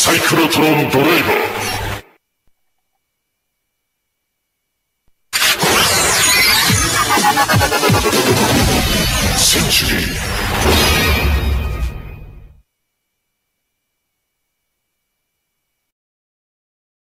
サイクロトロンドライバー。センチュリー